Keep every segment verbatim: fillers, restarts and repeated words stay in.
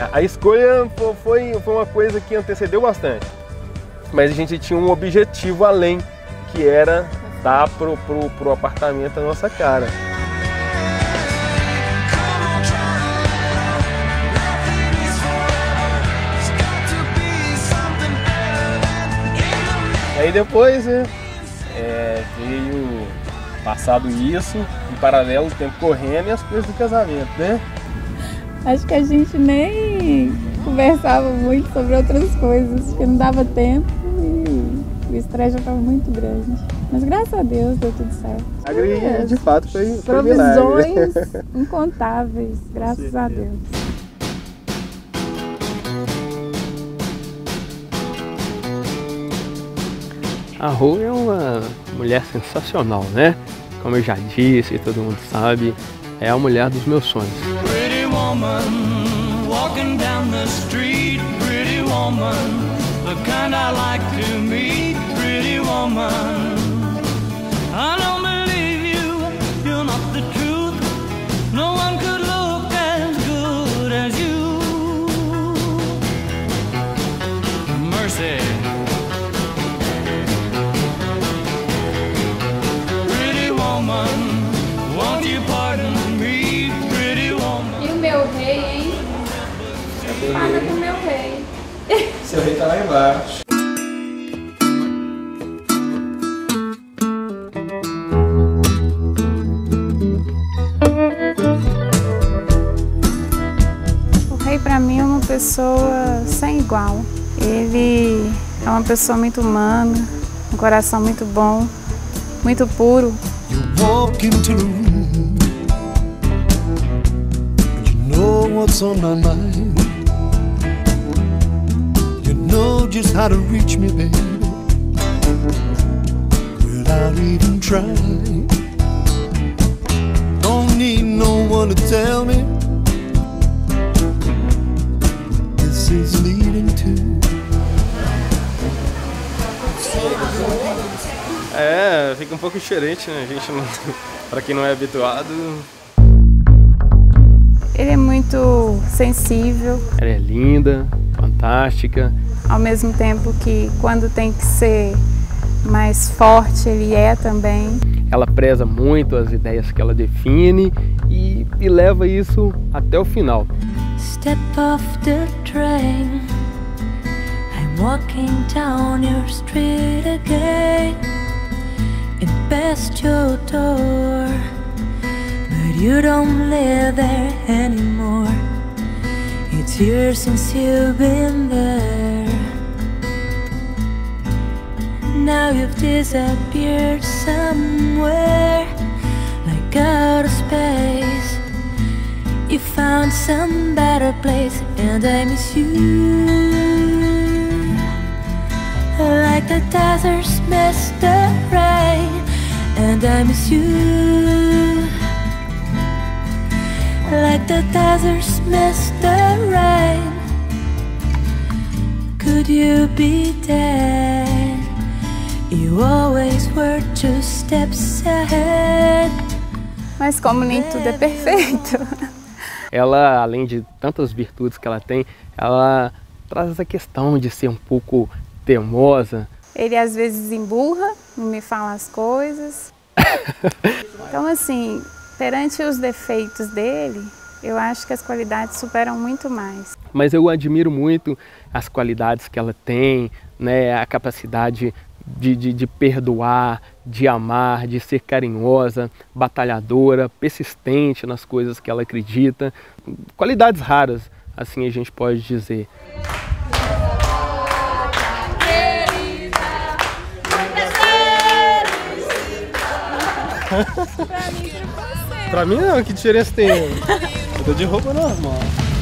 A escolha foi, foi uma coisa que antecedeu bastante, mas a gente tinha um objetivo além, que era dar pro, pro, pro apartamento a nossa cara. Aí depois, né, é, veio passado isso, em paralelo, o tempo correndo e as coisas do casamento, né? Acho que a gente nem conversava muito sobre outras coisas, porque não dava tempo e o estresse já estava muito grande. Mas graças a Deus deu tudo certo. A alegria, de fato, foi, foi provisões incontáveis, graças a Deus. A Rô é uma mulher sensacional, né? Como eu já disse, todo mundo sabe, é a mulher dos meus sonhos. Pretty woman, walking down the street, pretty woman, the kind I like to meet, pretty woman. I don't believe you, you're not the truth, no one could look as good as you. Mercy. Fala com meu rei. Seu rei tá lá embaixo. O rei pra mim é uma pessoa sem igual. Ele é uma pessoa muito humana, um coração muito bom, muito puro. You walk into the room, you know what's on my mind. Know just how to reach me, baby, without even trying. Don't need no one to tell me this is leading to. É, fica um pouco diferente, né? A gente não, para quem não é habituado. Ele é muito sensível. Ela é linda, fantástica. Ao mesmo tempo que quando tem que ser mais forte, ele é também. Ela preza muito as ideias que ela define e, e leva isso até o final. Step off the train, I'm walking down your street again, and past your door, but you don't live there anymore. It's years since you've been there. Now you've disappeared somewhere, like out of space. You found some better place, and I miss you, like the deserts miss the rain. And I miss you, like the deserts miss the rain. Could you be there? You always were two steps ahead. Mas como nem tudo é perfeito. Ela, além de tantas virtudes que ela tem, ela traz essa questão de ser um pouco teimosa. Ele às vezes emburra, não me fala as coisas. Então assim, perante os defeitos dele, eu acho que as qualidades superam muito mais. Mas eu admiro muito as qualidades que ela tem, né, a capacidade de, de, de perdoar, de amar, de ser carinhosa, batalhadora, persistente nas coisas que ela acredita. Qualidades raras, assim a gente pode dizer. Pra mim não, que diferença tem? Eu tô de roupa normal.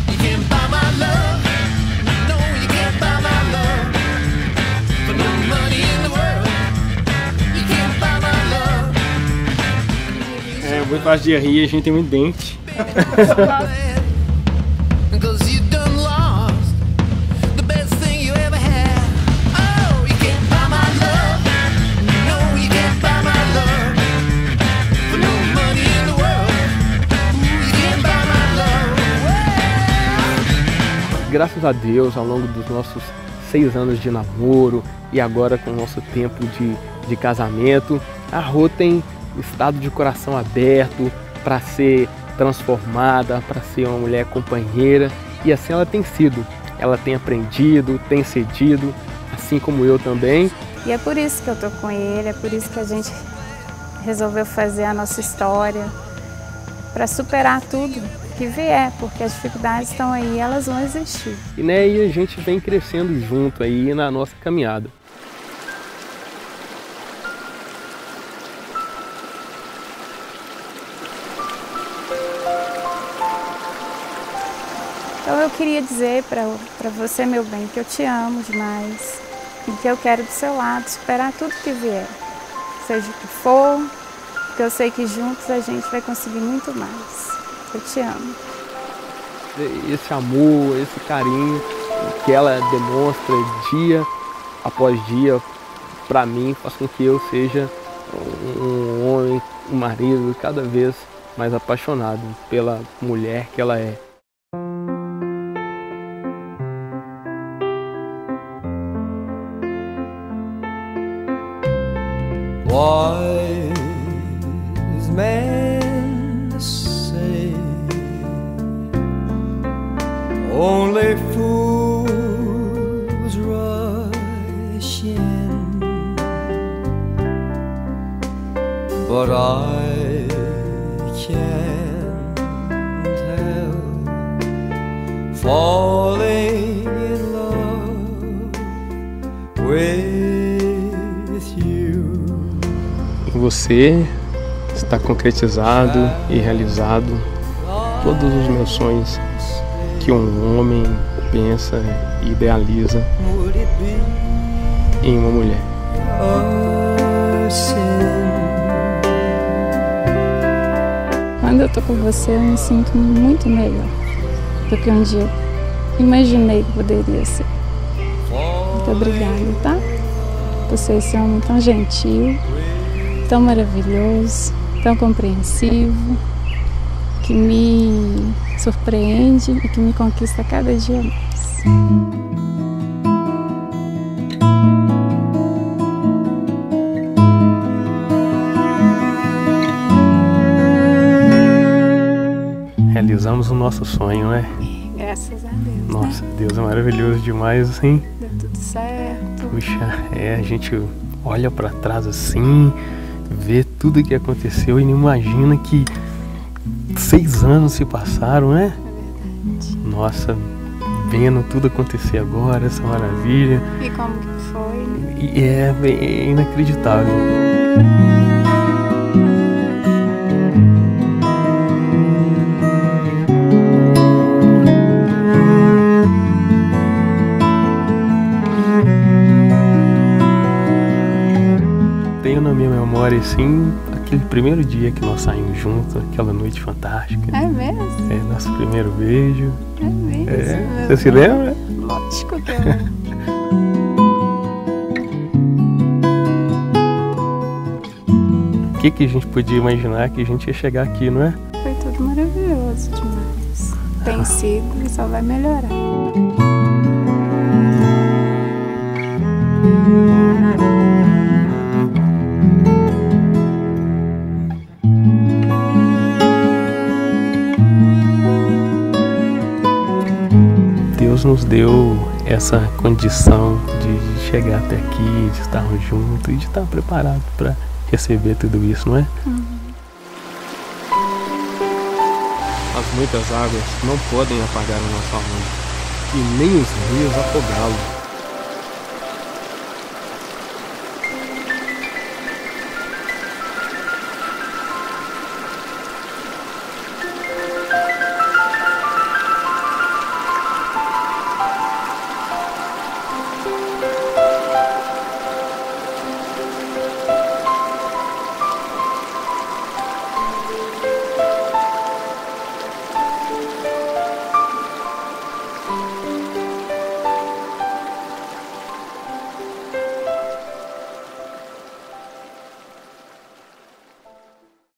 É, eu vou fazer de rir, a gente tem muito dente. graças a Deus, ao longo dos nossos seis anos de namoro e agora com o nosso tempo de, de casamento, a Rô tem estado de coração aberto para ser transformada, para ser uma mulher companheira, e assim ela tem sido. Ela tem aprendido, tem cedido, assim como eu também. E é por isso que eu tô com ele, é por isso que a gente resolveu fazer a nossa história, para superar tudo que vier, porque as dificuldades estão aí, elas vão existir. E, né, e a gente vem crescendo junto aí na nossa caminhada. Então eu queria dizer para você, meu bem, que eu te amo demais e que eu quero do seu lado superar tudo que vier, seja o que for, porque eu sei que juntos a gente vai conseguir muito mais. Eu te amo. Esse amor, esse carinho que ela demonstra dia após dia, para mim, faz com que eu seja um homem, um marido cada vez mais apaixonado pela mulher que ela é. Wise men say only fools rush in, but I can't help falling in love with you. Você está concretizado e realizado todos os meus sonhos que um homem pensa e idealiza em uma mulher. Quando eu tô com você, eu me sinto muito melhor do que um dia imaginei que poderia ser. Muito obrigada, tá? Por ser esse homem tão gentil, tão maravilhoso, tão compreensivo, que me surpreende e que me conquista cada dia mais. Realizamos o nosso sonho, né? Graças a Deus. Nossa, né? Deus é maravilhoso demais, assim. Deu tudo certo. Puxa, é, a gente olha pra trás assim, vê tudo que aconteceu e não imagina que seis anos se passaram, né? É verdade. Nossa, vendo tudo acontecer agora, essa maravilha. E como que foi? E é, é inacreditável. Tenho na minha memória, assim, aquele primeiro dia que nós saímos juntos, aquela noite fantástica. É mesmo? É, nosso primeiro beijo. É mesmo? É, você se lembra? Lógico que eu lembro. O que, que a gente podia imaginar que a gente ia chegar aqui, não é? Foi tudo maravilhoso demais. Tem sido e só vai melhorar. Deus nos deu essa condição de chegar até aqui, de estarmos juntos e de estar preparado para receber tudo isso, não é? Uhum. As muitas águas não podem apagar o nosso amor, e nem os rios afogá-lo.